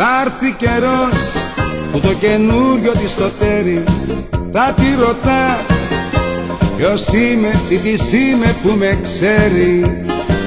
Θα έρθει καιρός που το καινούριο της το τέρι θα τη ρωτά ποιος είμαι, τι της είμαι που με ξέρει.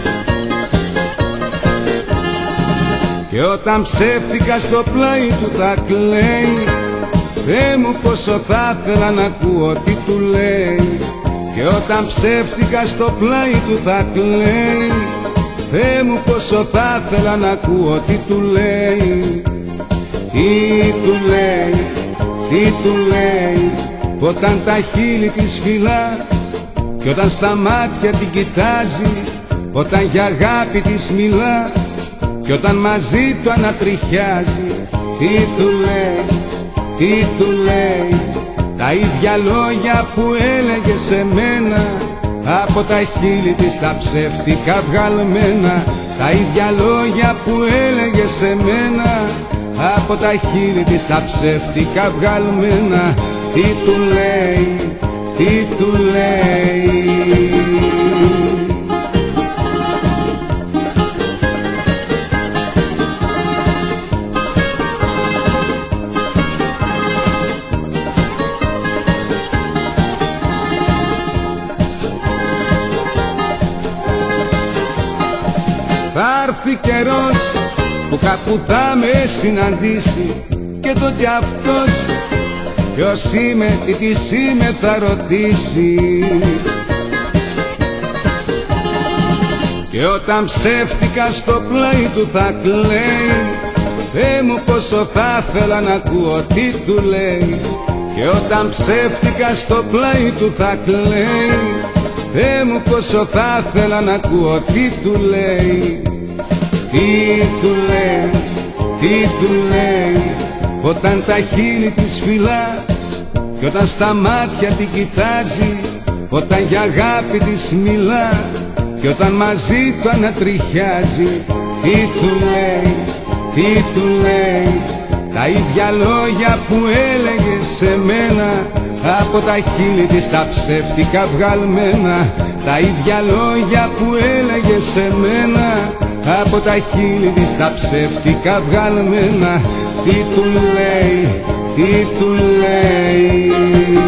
Και όταν ψεύτικα στο πλάι του θα κλαίει, Θεέ μου πόσο θα ήθελα να ακούω τι του λέει. Και όταν ψεύτικα στο πλάι του θα κλαίει, Θεέ μου πόσο θα ήθελα να ακούω τι του λέει. Τι του λέει, τι του λέει, όταν τα χείλη της φυλά κι όταν στα μάτια την κοιτάζει, όταν για αγάπη της μιλά κι όταν μαζί του ανατριχιάζει. Τι του λέει, τι του λέει, τα ίδια λόγια που έλεγε σε μένα από τα χείλη της τα ψεύτικα βγαλμένα. Τα ίδια λόγια που έλεγε σε μένα από τα χείλη της τα ψεύτικα βγαλμένα. Τι του λέει, τι του λέει. Θα έρθει καιρός που κάπου θα με συναντήσει και τότε αυτός ποιος είμαι, τι της είμαι θα ρωτήσει. Και όταν ψεύτικα στο πλάι του θα κλαίει, Θεέ μου πόσο θα ήθελα να ακούω τι του λέει. Και όταν ψεύτικα στο πλάι του θα κλαίει, Θεέ μου πόσο θα ήθελα να ακούω τι του λέει. Τι του λέει, τι του λέει, όταν τα χείλη της φυλά κι όταν στα μάτια την κοιτάζει, όταν για αγάπη της μιλά κι όταν μαζί του ανατριχιάζει. Τι του λέει, τι του λέει, τα ίδια λόγια που έλεγε σε μένα από τα χείλη της τα ψεύτικα βγαλμένα. Τα ίδια λόγια που έλεγε σε μένα από τα χείλη της τα ψεύτικα βγαλμένα. Τι του λέει, τι του λέει.